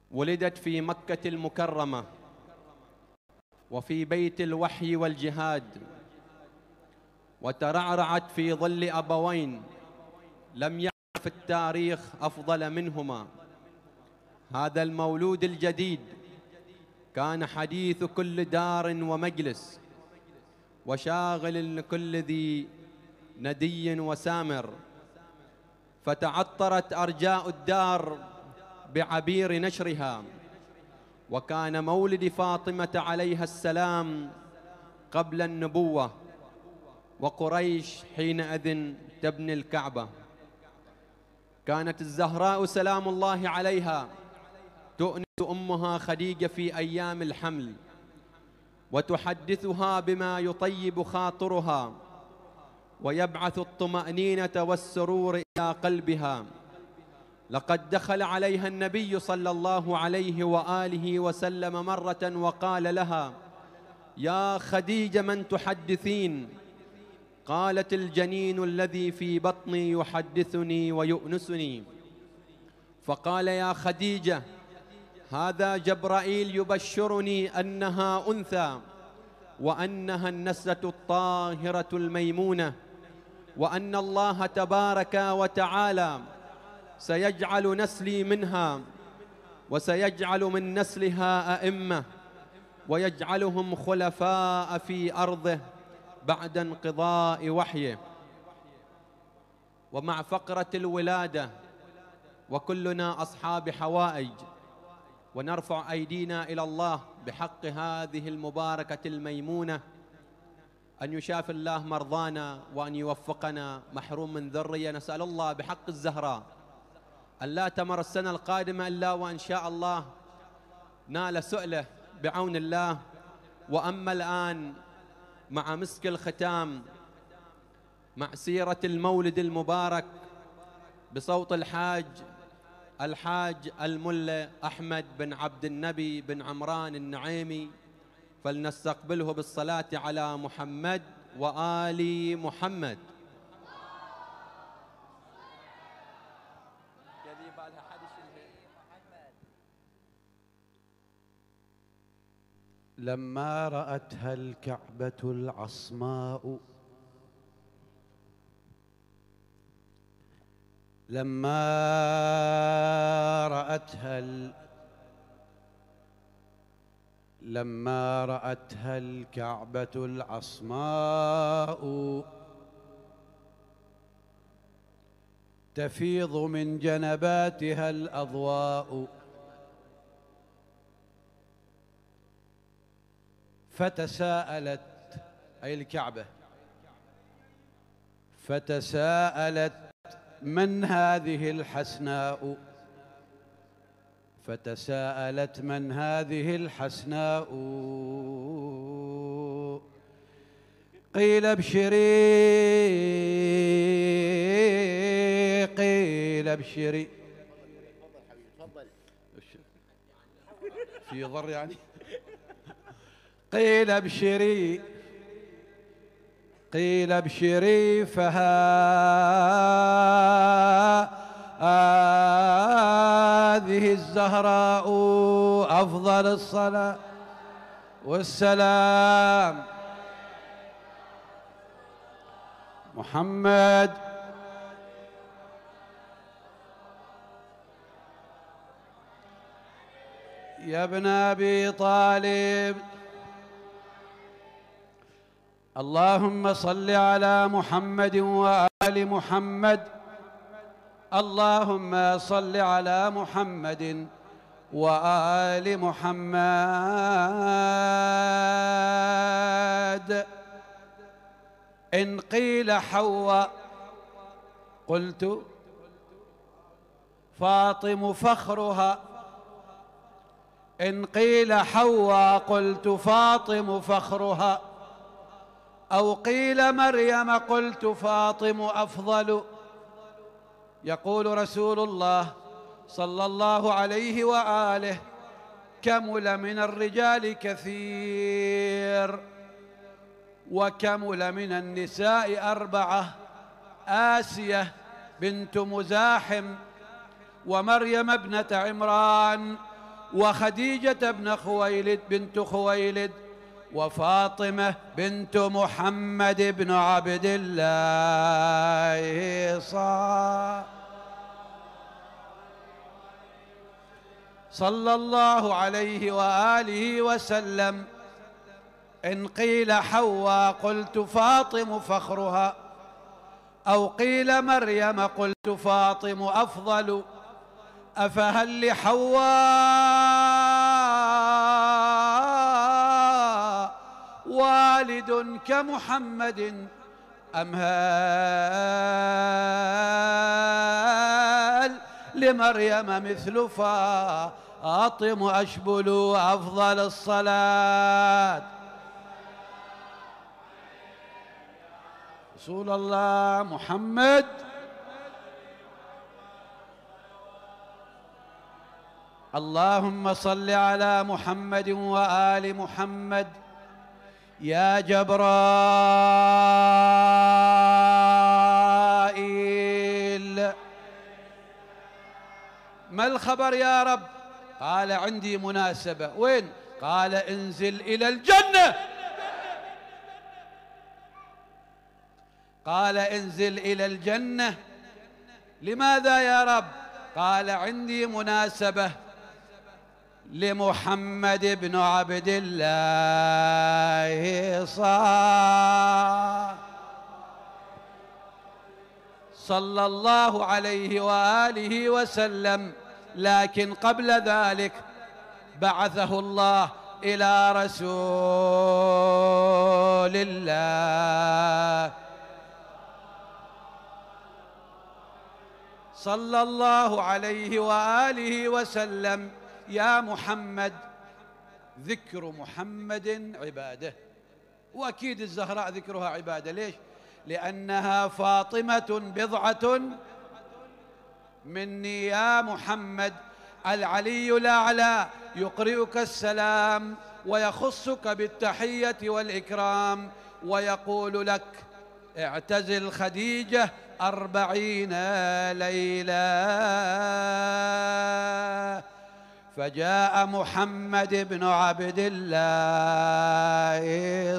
ولدت في مكة المكرمة وفي بيت الوحي والجهاد، وترعرعت في ظل أبوين لم يعرف التاريخ أفضل منهما. هذا المولود الجديد كان حديث كل دار ومجلس، وشاغل لكل ذي ندي وسامر، فتعطرت أرجاء الدار بعبير نشرها. وكان مولد فاطمة عليها السلام قبل النبوة، وقريش حينئذ تبني الكعبة. كانت الزهراء سلام الله عليها تؤنس أمها خديجة في أيام الحمل، وتحدثها بما يطيب خاطرها ويبعث الطمأنينة والسرور إلى قلبها. لقد دخل عليها النبي صلى الله عليه وآله وسلم مرة وقال لها: يا خديجة من تحدثين؟ قالت: الجنين الذي في بطني يحدثني ويؤنسني. فقال: يا خديجة، هذا جبرائيل يبشرني أنها أنثى، وأنها النسلة الطاهرة الميمونة، وأن الله تبارك وتعالى سيجعل نسلي منها، وسيجعل من نسلها أئمة، ويجعلهم خلفاء في أرضه بعد انقضاء وحيه. ومع فقرة الولادة وكلنا أصحاب حوائج، ونرفع أيدينا إلى الله بحق هذه المباركة الميمونة أن يشافي الله مرضانا وأن يوفقنا محروم من ذرية. نسأل الله بحق الزهراء أن لا تمر السنة القادمة إلا وإن شاء الله نال سؤله بعون الله. وأما الآن مع مسك الختام، مع سيرة المولد المبارك بصوت الحاج الملا أحمد بن عبد النبي بن عمران النعيمي، فلنستقبله بالصلاة على محمد وآل محمد. لما رأتها الكعبة العصماء، لما رأتها الكعبة العصماء تفيض من جنباتها الأضواء، فتساءلت، أي الكعبة، فتساءلت: من هذه الحسناء؟ فتساءلت: من هذه الحسناء؟ قيل ابشري، قيل ابشري. في ضر يعني. قيل ابشري، قيل ابشري، فهذه الزهراء أفضل الصلاة والسلام. محمد يا ابن أبي طالب، اللهم صل على محمد وآل محمد، اللهم صل على محمد وآل محمد. إن قيل حواء قلت فاطم فخرها، إن قيل حواء قلت فاطم فخرها، أو قيل مريم قلت فاطم أفضل. يقول رسول الله صلى الله عليه وآله: كمل من الرجال كثير، وكمل من النساء 4: آسية بنت مزاحم، ومريم ابنة عمران، وخديجة بنت خويلد وفاطمة بنت محمد بن عبد الله صلى الله عليه وآله وسلم. إن قيل حواء قلت فاطم فخرها، أو قيل مريم قلت فاطم أفضل. أفهل لحواء والد كمحمد، أم هل لمريم مثل فاطم أشبل أفضل الصلاة. رسول الله محمد اللهم صل على محمد وآل محمد. يا جبرائيل ما الخبر يا رب؟ قال عندي مناسبة. وين؟ قال انزل إلى الجنة. قال انزل إلى الجنة. لماذا يا رب؟ قال عندي مناسبة لمحمد بن عبد الله صلى الله عليه وآله وسلم. لكن قبل ذلك بعثه الله إلى رسول الله صلى الله عليه وآله وسلم. يا محمد، ذكر محمد عبادة، وأكيد الزهراء ذكرها عبادة. ليش؟ لأنها فاطمة بضعة مني. يا محمد، العلي الأعلى يقرئك السلام ويخصك بالتحية والإكرام ويقول لك اعتزل خديجة 40 ليلة. فجاء محمد بن عبد الله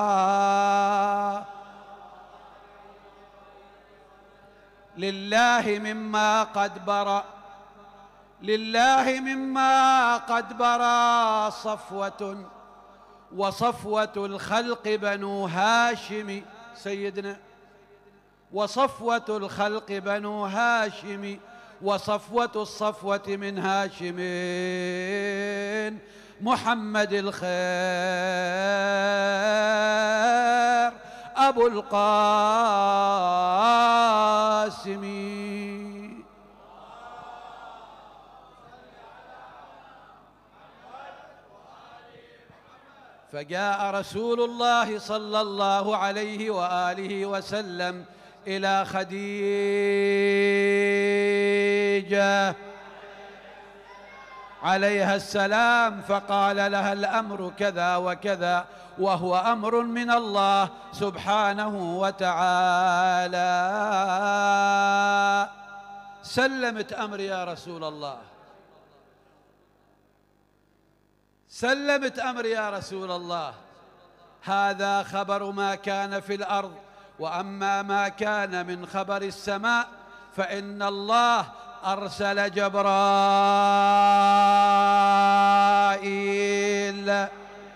لله مما قد برأ، لله مما قد برأ صفوة، وصفوة الخلق بنو هاشم سيدنا، وصفوة الخلق بنو هاشم، وصفوة الصفوة من هاشم محمد الخير أبو القاسم. فجاء رسول الله صلى الله عليه وآله وسلم إلى خديجة عليها السلام، فقال لها الأمر كذا وكذا، وهو أمر من الله سبحانه وتعالى. سلمت أمر يا رسول الله، سلمت أمر يا رسول الله. هذا خبر ما كان في الأرض، وأما ما كان من خبر السماء فإن الله أرسل جبرائيل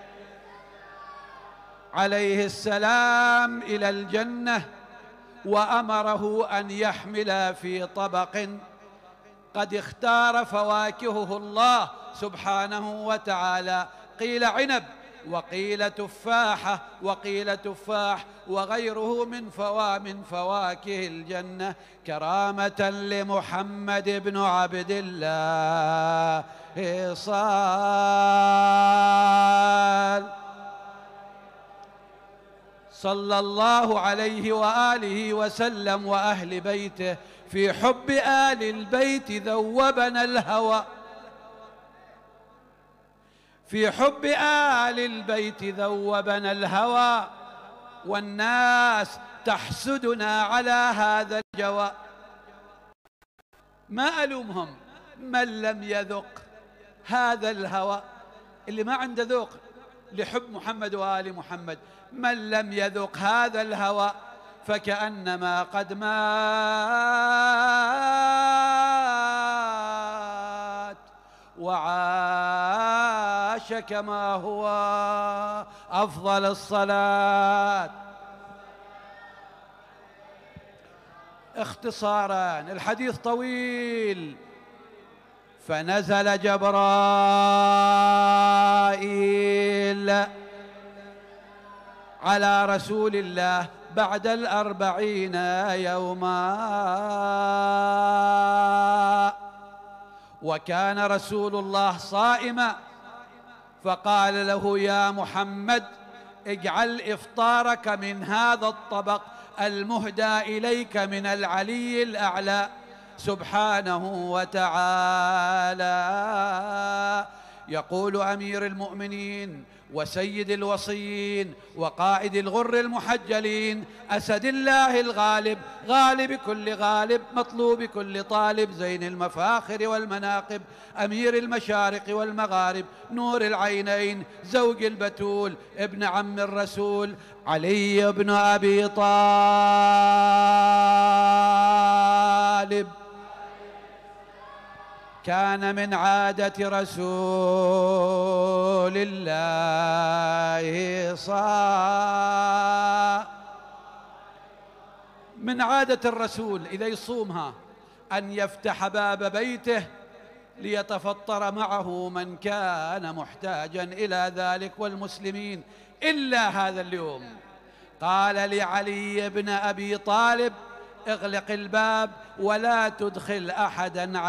عليه السلام إلى الجنة، وأمره أن يحمل في طبق قد اختار فواكهه الله سبحانه وتعالى، قيل عنب وقيل تفاحة وقيل تفاح وغيره من فواكه الجنة، كرامة لمحمد بن عبد الله صلى الله عليه وآله وسلم وأهل بيته. في حب آل البيت ذوبنا الهوى، في حب آل البيت ذوبنا الهوى، والناس تحسدنا على هذا الجوى. ما ألومهم من لم يذق هذا الهوى اللي ما عنده ذوق لحب محمد وآل محمد، من لم يذق هذا الهوى فكأنما قد مات وعاش كما هو أفضل الصلاة. اختصارا، الحديث طويل. فنزل جبرائيل على رسول الله بعد 40 يوما، وكان رسول الله صائما، فقال له: يا محمد اجعل إفطارك من هذا الطبق المهدى إليك من العلي الأعلى سبحانه وتعالى. يقول أمير المؤمنين وسيد الوصيين وقائد الغر المحجلين، أسد الله الغالب، غالب كل غالب، مطلوب كل طالب، زين المفاخر والمناقب، أمير المشارق والمغارب، نور العينين، زوج البتول، ابن عم الرسول، علي بن أبي طالب. كان من عادة رسول الله من عادة الرسول إذا يصومها أن يفتح باب بيته ليتفطر معه من كان محتاجا إلى ذلك والمسلمين، إلا هذا اليوم قال لعلي بن أبي طالب: اغلق الباب ولا تدخل أحدا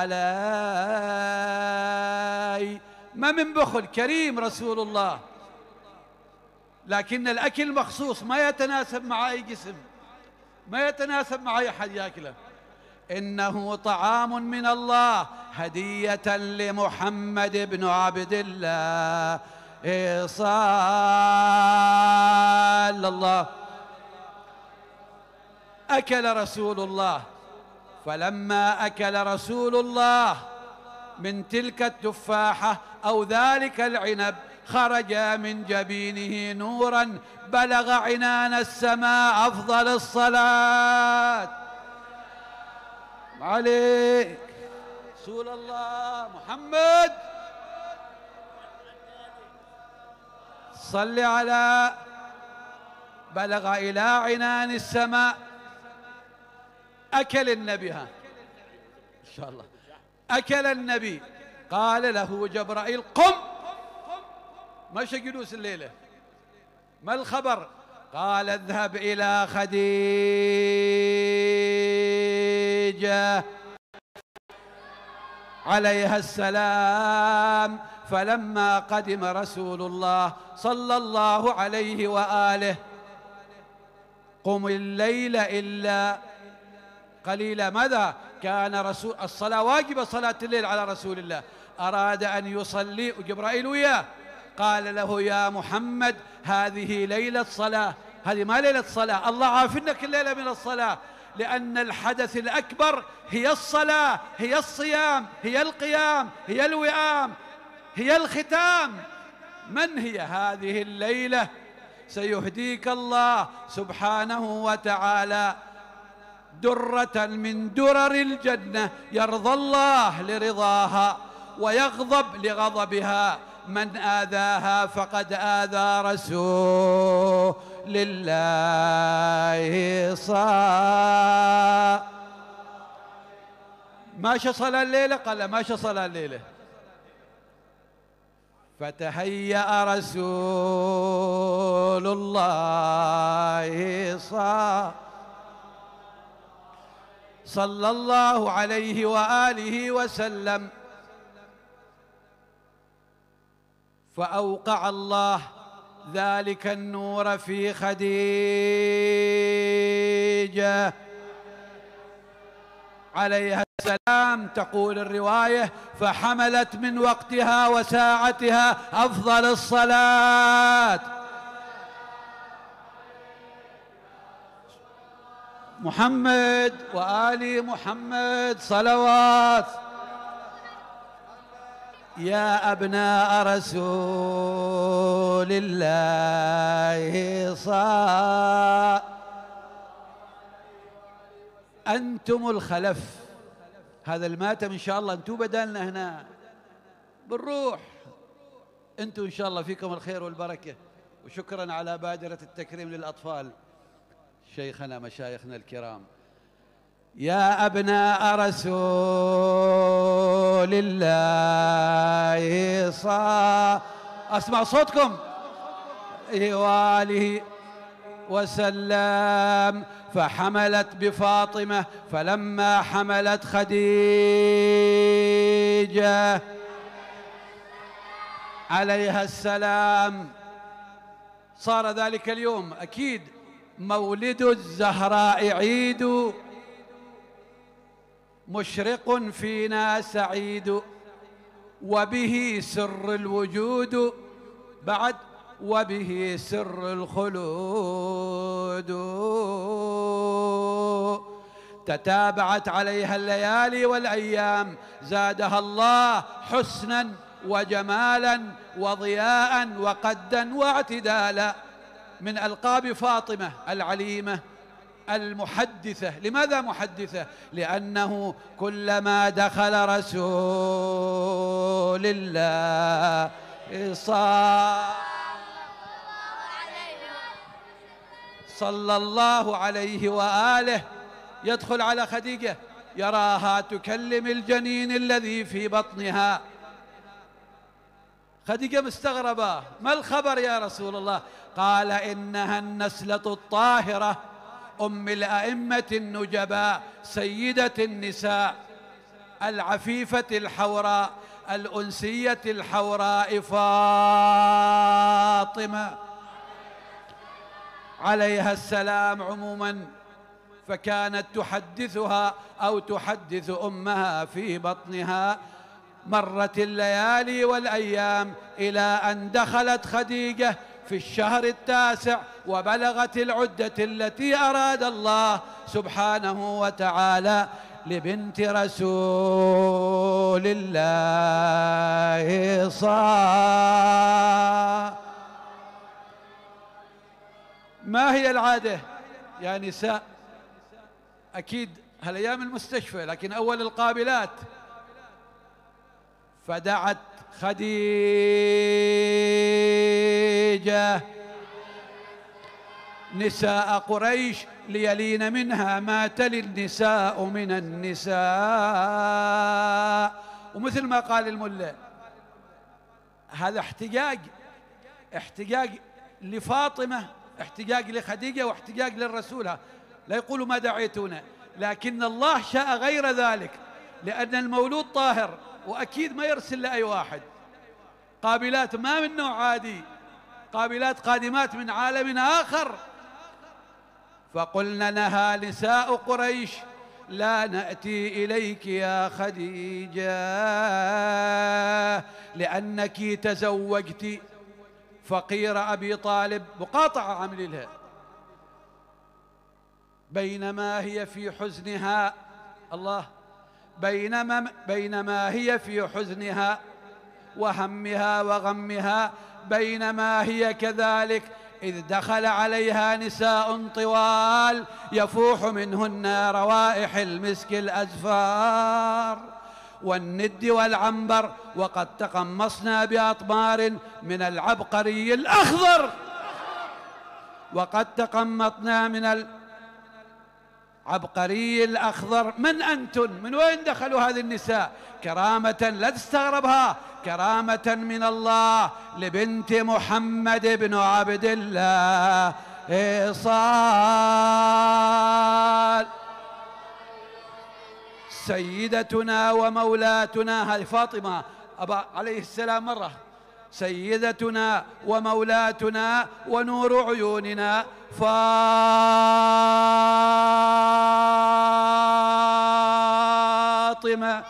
علي. ما من بخل، كريم رسول الله، لكن الأكل مخصوص ما يتناسب مع أي جسم، ما يتناسب مع أي أحد يأكله. إنه طعام من الله هدية لمحمد بن عبد الله صلى الله. أكل رسول الله، فلما أكل رسول الله من تلك التفاحة أو ذلك العنب خرج من جبينه نورا بلغ عنان السماء. أفضل الصلاة عليك رسول الله محمد، صل على. بلغ إلى عنان السماء. أكل النبي، إن شاء الله أكل النبي. قال له جبرائيل: قم. مش جلوس الليلة، ما الخبر؟ قال: اذهب إلى خديجة عليها السلام. فلما قدم رسول الله صلى الله عليه وآله: قم الليل إلا قليلا. ماذا كان رسول الصلاة واجبة، صلاة الليل على رسول الله. أراد أن يصلي وجبرائيل وياه، قال له: يا محمد هذه ليلة صلاة، هذه ما ليلة صلاة، الله عافنك الليلة من الصلاة، لأن الحدث الأكبر هي الصلاة، هي الصيام، هي القيام، هي الوئام، هي الختام. من هي هذه الليلة؟ سيهديك الله سبحانه وتعالى درة من درر الجنة، يرضى الله لرضاها ويغضب لغضبها. من آذاها فقد آذى رسول الله ماشى صلاة الليلة؟ قال: ماشى صلاة الليلة. فتهيأ رسول الله صلى الله عليه وآله وسلم، فأوقع الله ذلك النور في خديجة عليها السلام. تقول الرواية: فحملت من وقتها وساعتها أفضل الصلاة. محمد وآل محمد صلوات. يا أبناء رسول الله أنتم الخلف. هذا الماتم إن شاء الله أنتم بدلنا هنا بالروح، أنتم إن شاء الله فيكم الخير والبركة. وشكرا على بادرة التكريم للأطفال شيخنا مشايخنا الكرام. يا أبناء رسول الله أسمع صوتكم وآله وسلم. فحملت بفاطمة، فلما حملت خديجة عليها السلام صار ذلك اليوم أكيد مولد الزهراء عيد، مشرق فينا سعيد، وبه سر الوجود بعد وبه سر الخلود. تتابعت عليها الليالي والأيام، زادها الله حسنا وجمالا وضياء وقدا واعتدالا. من ألقاب فاطمة العليمة المحدثة. لماذا محدثة؟ لأنه كلما دخل رسول الله صلى الله عليه وآله يدخل على خديجة يراها تكلم الجنين الذي في بطنها. خديجة مستغربة، ما الخبر يا رسول الله؟ قال إنها النسلة الطاهرة أم الأئمة النجباء سيدة النساء العفيفة الحوراء الأنسية الحوراء فاطمة عليها السلام عموما. فكانت تحدثها أو تحدث أمها في بطنها. مرت الليالي والأيام إلى أن دخلت خديجة في الشهر التاسع وبلغت العدة التي أراد الله سبحانه وتعالى لبنت رسول الله ما هي العادة يا نساء؟ أكيد هالأيام المستشفى، لكن أول القابلات. فدعت خديجة نساء قريش ليلين منها ما تلي النساء من النساء. ومثل ما قال الملا، هذا احتجاج لفاطمة، احتجاج لخديجة، واحتجاج للرسول. لا يقولوا ما دعيتونا، لكن الله شاء غير ذلك، لأن المولود طاهر وأكيد ما يرسل لأي واحد. قابلات ما من نوع عادي، قابلات قادمات من عالم آخر. فقلنا لها نساء قريش لا نأتي إليك يا خديجة لأنك تزوجت فقير أبي طالب. مقاطعة عمل لها. بينما هي في حزنها، الله، بينما هي في حزنها وهمها وغمها، بينما هي كذلك إذ دخل عليها نساء طوال يفوح منهن روائح المسك الأزفار والند والعنبر، وقد تقمصنا بأطمار من العبقري الأخضر. وقد تقمطنا من العبقري الأخضر. من أنتن؟ من وين دخلوا هذه النساء؟ كرامة لا تستغربها، كرامة من الله لبنت محمد بن عبد الله سيدتنا ومولاتنا. هذه فاطمة عليه السلام مرة سيدتنا ومولاتنا ونور عيوننا فاطمة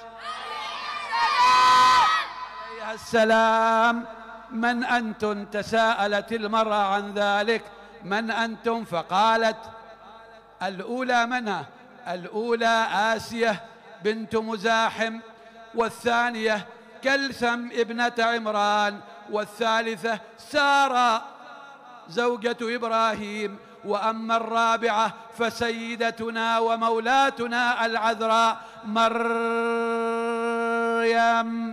عليها السلام. من أنتم؟ تساءلت المرأة عن ذلك، من أنتم؟ فقالت الأولى منها؟ الأولى آسية بنت مزاحم، والثانية كلثم ابنة عمران، والثالثة سارة زوجة إبراهيم، وأما الرابعة فسيدتنا ومولاتنا العذراء مريم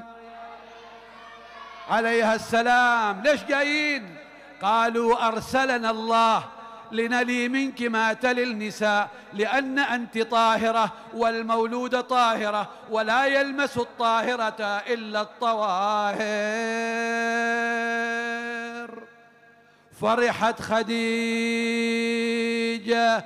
عليها السلام. ليش جايين؟ قالوا أرسلنا الله لنلي منك ما تلي النساء، لأن أنت طاهرة والمولود طاهرة، ولا يلمس الطاهرة إلا الطواهر. فرحت خديجة.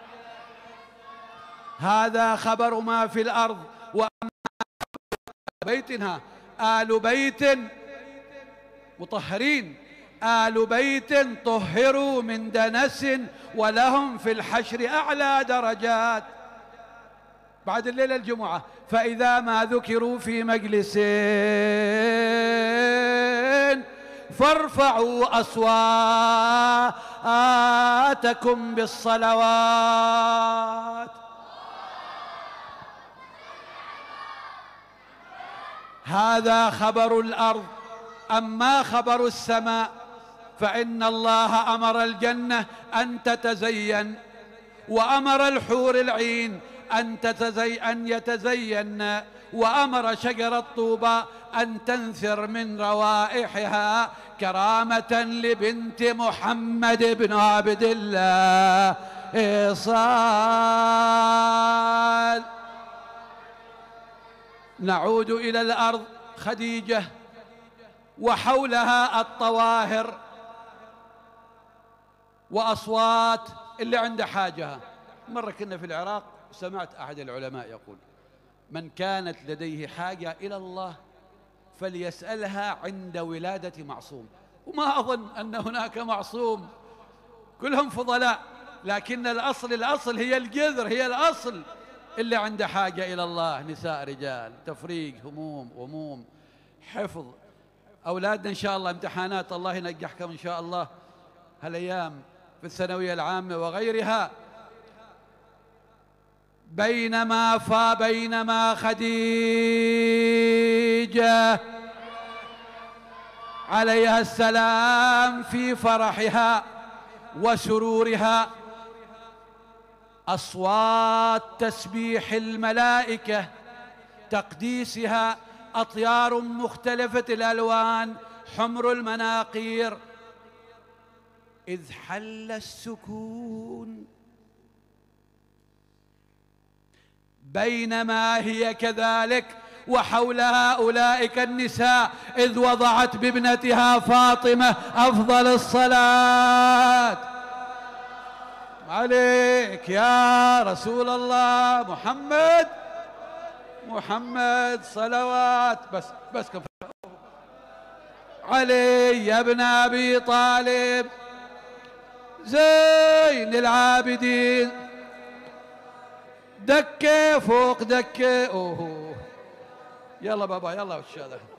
هذا خبر ما في الأرض. وأما بيتها آل بيت مطهرين، آل بيت طهروا من دنس، ولهم في الحشر أعلى درجات. بعد الليلة الجمعة، فإذا ما ذكروا في مجلس فارفعوا أصواتكم بالصلوات. هذا خبر الأرض. أما خبر السماء فإن الله أمر الجنة أن تتزين، وأمر الحور العين أن يتزين، وأمر شجر الطوبى أن تنثر من روائحها كرامة لبنت محمد بن عبد الله صال. نعود إلى الأرض. خديجة وحولها الطواهر وأصوات اللي عنده حاجة. مرة كنا في العراق، سمعت أحد العلماء يقول: من كانت لديه حاجة إلى الله فليسألها عند ولادة معصوم. وما أظن أن هناك معصوم، كلهم فضلاء، لكن الأصل هي الجذر، هي الأصل. اللي عنده حاجة إلى الله، نساء رجال، تفريق هموم غموم، حفظ أولادنا إن شاء الله، امتحانات الله ينجحكم إن شاء الله هالأيام في الثانوية العامة وغيرها. بينما خديجة عليها السلام في فرحها وسرورها، أصوات تسبيح الملائكة، تقديسها، أطيار مختلفة الألوان، حمر المناقير. إذ حل السكون بينما هي كذلك وحولها أولئك النساء، إذ وضعت بابنتها فاطمة أفضل الصلاة عليك يا رسول الله محمد صلوات. بس علي يا ابن أبي طالب زين العابدين، دكة فوق دكة. يلا بابا يلا.